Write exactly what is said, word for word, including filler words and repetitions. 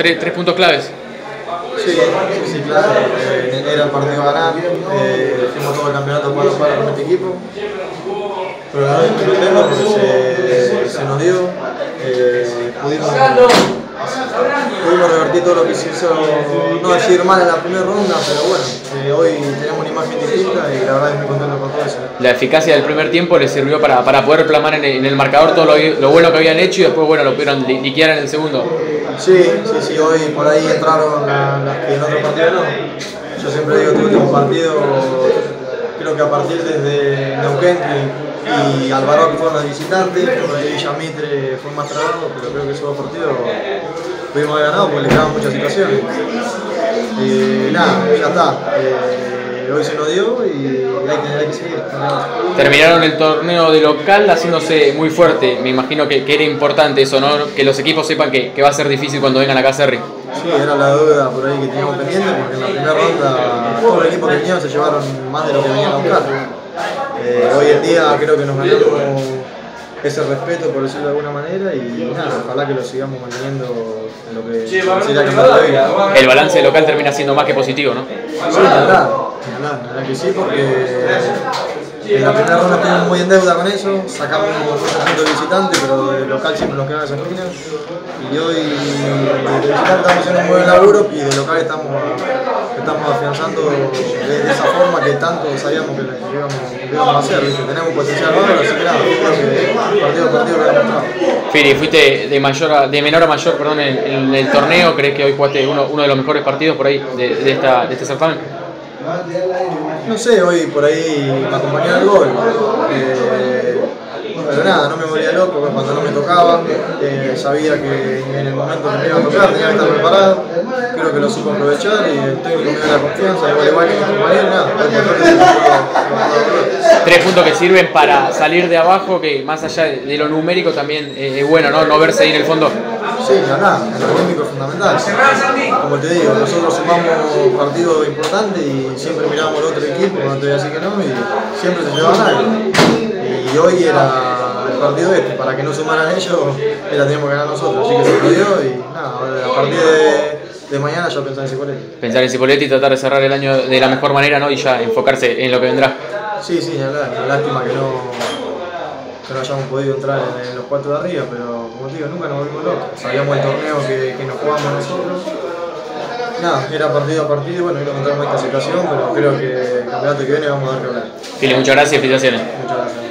tres, tres puntos claves. Sí, sí, sí, claro. Eh, era el partido a ganar. Eh, fuimos todo el campeonato para para con este equipo. Pero la verdad es que no tengo porque se, se nos dio. Eh, pudimos, pudimos revertir todo lo que se hizo, no decir mal en la primera ronda, pero bueno, eh, hoy tenemos una imagen distinta y la verdad es muy contento con todo eso. La eficacia del primer tiempo les sirvió para, para poder plasmar en el, en el marcador todo lo, lo bueno que habían hecho y después bueno, lo pudieron li, liquidar en el segundo. Sí, sí, sí, hoy por ahí entraron las la que en otro partido no. Yo siempre digo que el último partido, creo que a partir desde Neuquén y, y Alvarado que fueron los visitantes, creo que Villa Mitre fue más trabado, pero creo que esos dos partidos pudimos haber ganado porque le quedaban muchas situaciones. Eh, nada, ya está. Eh, hoy se nos dio y hay que, hay que seguir. Terminaron el torneo de local haciéndose muy fuerte. Me imagino que, que era importante eso, ¿no? Que los equipos sepan que, que va a ser difícil cuando vengan acá a Cerri. Sí, era la duda por ahí que teníamos pendiente porque en la primera ronda todos los equipos que venían se llevaron más de lo que venían a buscar. Eh, hoy en día creo que nos ganamos ese respeto, por decirlo de alguna manera, y nada, ojalá que lo sigamos manteniendo en lo que sería campeonato de vida. El balance local termina siendo más que positivo, ¿no? Sí, la verdad, la verdad que sí, porque en la primera ronda estuvimos muy en deuda con eso, sacamos muchos puntos de visitante, pero de local siempre nos quedaba esa esquina. Y hoy de visitante estamos haciendo un buen laburo y de local estamos, estamos afianzando de, de esa forma que tanto sabíamos que, que, íbamos, que íbamos a hacer. ¿Viste? Tenemos potencial bárbaro, así que nada, creo que partido a partido lo hemos mostrado. Fili, fuiste de, mayor a, de menor a mayor perdón, en, en el torneo, ¿crees que hoy jugaste uno, uno de los mejores partidos por ahí de, de, esta, de este certamen? No sé, hoy por ahí me acompañó el gol. Eh, pero nada, no me volvía loco cuando no me tocaba. Eh, sabía que en el momento que me iba a tocar tenía que estar preparado. Creo que lo supo aprovechar y el técnico me dio la confianza, igual, igual que mis compañeros, nada. Tres puntos que sirven para salir de abajo, que más allá de lo numérico también eh, es bueno, ¿no? No verse ahí en el fondo. Sí, nada, el anímico es fundamental. Como te digo, nosotros sumamos partidos importantes y siempre miramos al otro equipo, no te voy a decir que no, y siempre se llevaban algo. Y hoy era el partido este, para que no sumaran ellos, la teníamos que ganar nosotros, así que se lo dio y nada, a partir de, de mañana ya pensar en Cipoletti. Pensar en Cipoletti y tratar de cerrar el año de la mejor manera, ¿no? Y ya enfocarse en lo que vendrá. Sí, sí, una lástima que no, que no hayamos podido entrar en, en los cuatro de arriba, pero como te digo, nunca nos volvimos locos. Sabíamos el torneo que, que nos jugamos nosotros. Nada, era partido a partido y bueno, hoy nos encontramos en esta situación, pero creo que el campeonato que viene vamos a dar que hablar. Fili, muchas gracias y felicitaciones. Muchas gracias.